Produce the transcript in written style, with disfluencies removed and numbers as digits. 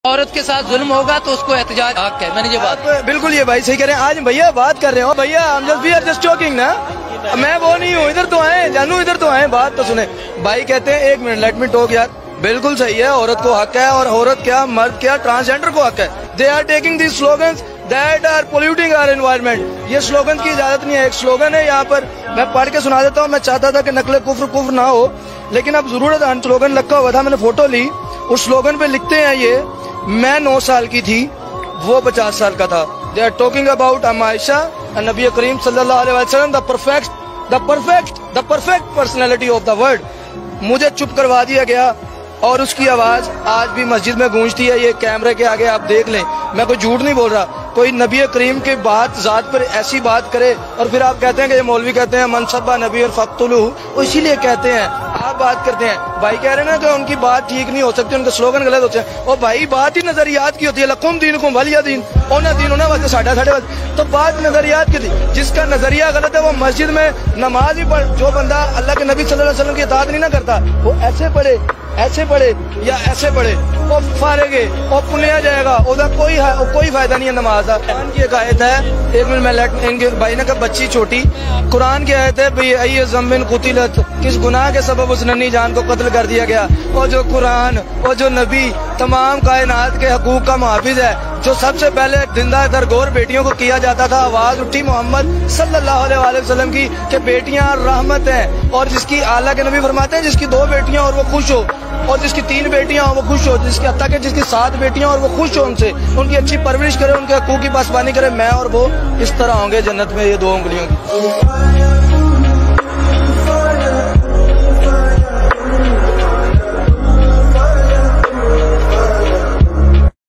عورت کے ساتھ ظلم ہوگا تو اس کو احتجاج حق ہے. میں نے یہ بات بالکل یہ بھائی صحیح کہہ رہے ہیں. آج بھیا بات کر رہے ہو بھیا ہم جسٹ ٹاکنگ نا, میں وہ نہیں ہوں. ادھر تو آئے جانو, ادھر تو آئے, بات تو سنیں. بھائی کہتے ہیں ایک منٹ لیٹ می ٹاک یار. بالکل صحیح ہے, عورت کو حق ہے, اور عورت کیا مرد کیا ٹرانسجینڈر کو حق ہے. They are taking these slogans that are polluting our environment. یہ سلوگن کی اجازت نہیں ہے. ایک سلوگن ہے یہاں پر, میں پڑھ کے سنا دیتا ہوں. میں چاہتا تھا کہ نقل کفر نہ ہو, لیکن اب ضرورت ہے. سلوگن لکھا ہوا تھا, میں نے فوٹو لی. اس سلوگن پہ لکھتے ہیں یہ, میں 9 سال کی تھی, وہ 50 سال کا تھا. They are talking about Aisha نبی کریم صلی اللہ علیہ وسلم, the perfect personality of the world. مجھے چپ کروا دیا گیا, اور اس کی آواز آج بھی مسجد میں گونجتی ہے. یہ کیمرے کے آگے آپ دیکھ لیں, میں کوئی جھوٹ نہیں بول رہا. کوئی نبی کریم کے بات ذات پر ایسی بات کرے, اور پھر آپ کہتے ہیں کہ یہ مولوی کہتے ہیں منصبہ نبی اور فقتلوہ, اسی لیے کہتے ہیں. آپ بات کرتے ہیں, بھائی کہہ رہے ہیں نا کہ ان کی بات ٹھیک نہیں ہو سکتی, ان کے سلوگن غلط ہوتے ہیں. اور بھائی بات ہی نظریات کی ہوتی ہے. لکم دینکم ولی دین, اونا دین اونا واسطے ساڈا ساڈے واسطے. تو بات نظریات کی تھی. جس کا نظریہ غلط ہے وہ مسجد میں نماز ہی پڑھ. جو بندہ اللہ کے نبی صلی اللہ علیہ وسلم کی اطاعت نہیں نہ کرتا, وہ ایسے پڑھے یا ایسے پڑھے, وہ فارغ ہے اور پنیا جائے گا. کوئی فائدہ نہیں ہے نماز کا. قرآن کی ایک آیت ہے, ایک منٹ میں ان کے بھائی نے کہا بچی چھوٹی, قرآن کی آیت ہے بھئی ای ذنب قتلت, کس گناہ کے سبب اس ننھی جان کو قتل کر دیا گیا. اور جو قرآن اور جو نبی تمام کائنات کے حقوق کا محافظ ہے, جو سب سے پہلے زندہ درگور بیٹیوں کو کیا جاتا تھا, آواز اٹھی محمد صلی اللہ علیہ وسلم کی کہ بیٹیاں رحمت ہیں. اور جس کی اعلیٰ کے نبی فرماتے ہیں جس کی 2 بیٹیاں اور وہ خوش ہو, اور جس کی 3 بیٹیاں ہوں وہ خوش ہو, جس کی حتیٰ کہ جس کی 7 بیٹیاں اور وہ خوش ہو, ان سے ان کی اچھی پرورش کرے, ان کے حقوق کی پاسبانی کرے, میں اور وہ اس طرح ہوں گے جنت میں یہ 2 انگلیوں کی.